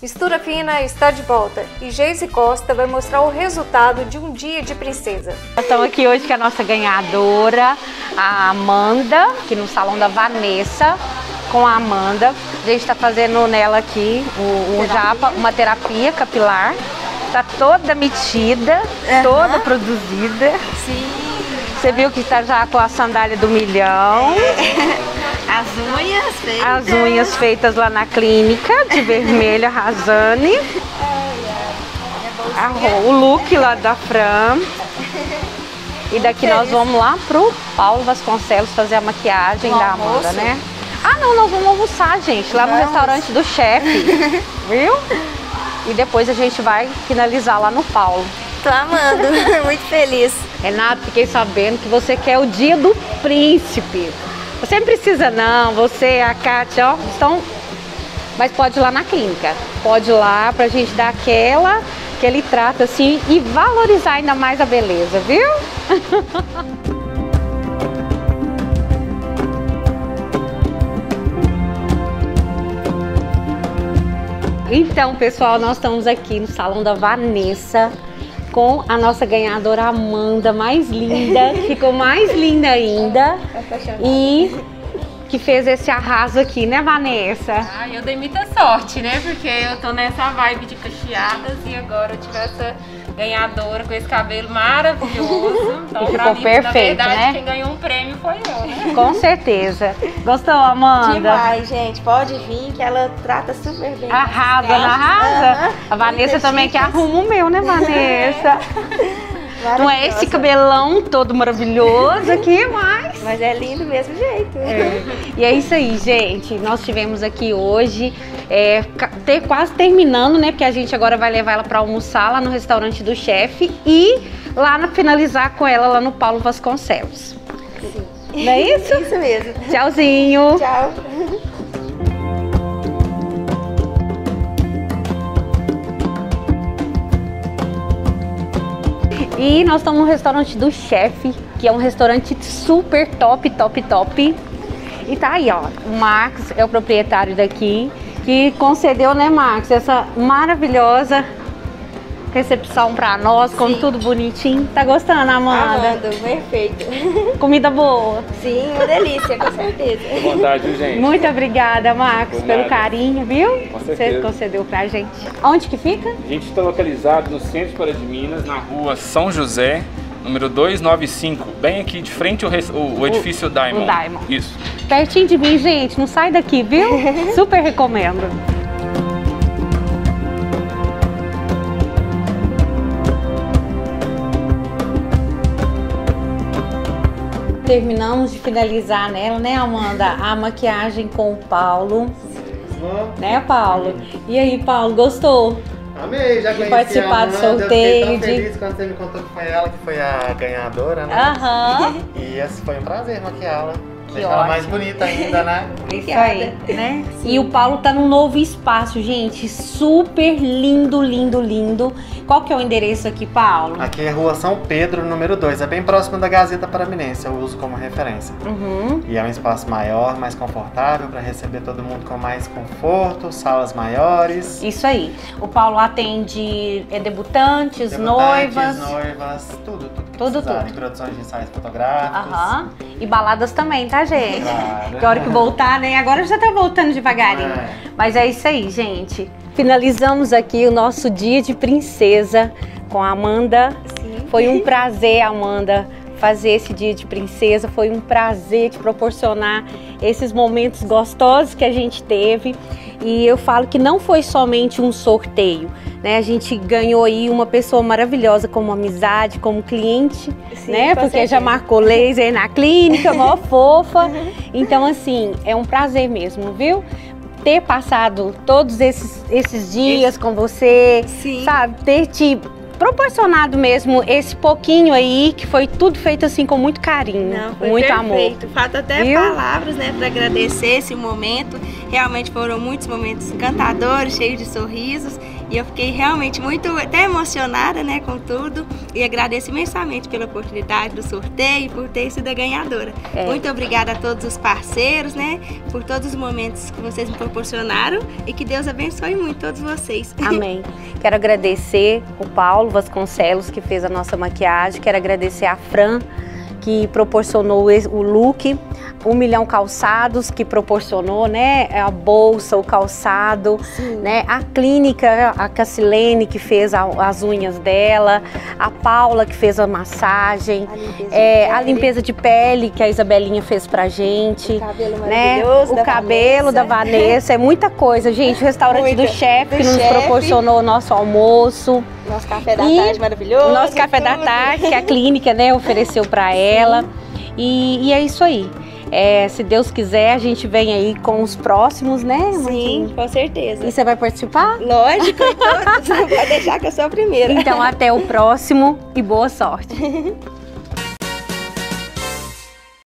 Mistura Fina está de volta e Geise Costa vai mostrar o resultado de um dia de princesa. Nós estamos aqui hoje com a nossa ganhadora, a Amanda, aqui no salão da Vanessa, com a Amanda. A gente está fazendo nela aqui uma terapia capilar. Está toda metida, toda produzida. Sim. Você viu que está já com a sandália do milhão. As unhas feitas. As unhas feitas lá na clínica, de vermelho, a Razane. O look lá da Fran. E daqui nós vamos lá pro Paulo Vasconcelos fazer a maquiagem da Amanda, né? Ah, não, nós vamos almoçar, gente, lá no restaurante do chefe, viu? E depois a gente vai finalizar lá no Paulo. Tô amando, muito feliz. Renato, fiquei sabendo que você quer o dia do príncipe. Você não precisa não, você, a Kátia, ó, estão... Mas pode ir lá na clínica, pode ir lá pra gente dar aquele trato assim e valorizar ainda mais a beleza, viu? Então, pessoal, nós estamos aqui no salão da Vanessa com a nossa ganhadora Amanda, mais linda, ficou mais linda ainda e que fez esse arraso aqui, né, Vanessa? Ah, eu dei muita sorte, né, porque eu tô nessa vibe de cacheadas e agora eu tive essa ganhadora com esse cabelo maravilhoso. Então, ficou perfeito, na verdade, né? Quem ganhou um prêmio foi eu, né? Com certeza. Gostou, Amanda? Demais, gente. Pode vir que ela trata super bem. Arrasa, não arrasa? A Vanessa também que arruma o meu, né, Vanessa? Não é esse cabelão todo maravilhoso aqui, mas é lindo do mesmo jeito. E é isso aí, gente. Nós tivemos aqui hoje, quase terminando, né? Porque a gente agora vai levar ela para almoçar lá no restaurante do chefe e lá finalizar com ela lá no Paulo Vasconcelos. Sim. Não é isso? Isso mesmo. Tchauzinho. Tchau. E nós estamos no restaurante do chefe, que é um restaurante super top, top, top. E tá aí, ó, o Max é o proprietário daqui, que concedeu, né, Max, essa maravilhosa recepção pra nós, com tudo bonitinho. Tá gostando, Amanda? Amanda, perfeito. Comida boa? Sim, uma delícia, com certeza. Boa tarde, gente. Muito obrigada, Max, pelo carinho, viu? Com certeza. Você concedeu pra gente. Onde que fica? A gente está localizado no centro de Pará de Minas, na rua São José, número 295, bem aqui de frente ao edifício Diamond. O Diamond. Isso. Pertinho de mim, gente, não sai daqui, viu? Super recomendo. Terminamos de finalizar nela, né, Amanda? A maquiagem com o Paulo. Né, Paulo? E aí, Paulo, gostou? Amei, já conheci participar do sorteio. Eu fiquei tão feliz quando você me contou que foi ela que foi a ganhadora, né? Aham. E esse foi um prazer maquiá-la. Que Deixar ela ótimo. mais bonita ainda, né? Isso aí, né? E o Paulo tá num novo espaço, gente, super lindo, lindo, lindo. Qual que é o endereço aqui, Paulo? Aqui é Rua São Pedro, número 2. É bem próximo da Gazeta Paraminense, eu uso como referência. E é um espaço maior, mais confortável, para receber todo mundo com mais conforto, salas maiores. Isso aí. O Paulo atende debutantes, noivas. Noivas, tudo Tudo. produções de ensaios fotográficos. Aham. E baladas também, tá, gente? Claro. Que hora que voltar, né? Agora já tá voltando devagarinho. Mas é isso aí, gente. Finalizamos aqui o nosso dia de princesa com a Amanda. Sim. Foi um prazer, Amanda, fazer esse dia de princesa. Foi um prazer te proporcionar esses momentos gostosos que a gente teve. E eu falo que não foi somente um sorteio, né? A gente ganhou aí uma pessoa maravilhosa como amizade, como cliente, Sim, né? Porque certeza. já marcou laser na clínica, mó fofa. Então, assim, é um prazer mesmo, viu? Ter passado todos esses dias com você, Sim. sabe? Ter te proporcionado mesmo esse pouquinho aí, que foi tudo feito assim com muito carinho, Não, foi muito perfeito. amor. Falta até Viu? palavras, né, para agradecer esse momento. Realmente foram muitos momentos encantadores, cheios de sorrisos. E eu fiquei realmente muito até emocionada, né, com tudo. E agradeço imensamente pela oportunidade do sorteio e por ter sido a ganhadora. Muito obrigada a todos os parceiros, né, por todos os momentos que vocês me proporcionaram e que Deus abençoe muito todos vocês. Amém. Quero agradecer o Paulo Vasconcelos, que fez a nossa maquiagem. Quero agradecer a Fran, que proporcionou o look, 1 Milhão Calçados, que proporcionou, né, a bolsa, o calçado, né, a clínica, a Cacilene, que fez as unhas dela, a Paula, que fez a massagem, a limpeza de pele, que a Isabelinha fez pra gente, o cabelo né, maravilhoso, o cabelo da Vanessa, é muita coisa, gente, o restaurante do chefe, que nos proporcionou o nosso almoço. Nosso café da tarde maravilhoso. Nosso café da tarde, que a clínica, né, ofereceu para ela. E é isso aí. Se Deus quiser, a gente vem aí com os próximos, né? Sim, com certeza. E você vai participar? Lógico, então, pode deixar que eu sou a primeira. Então, até o próximo e boa sorte.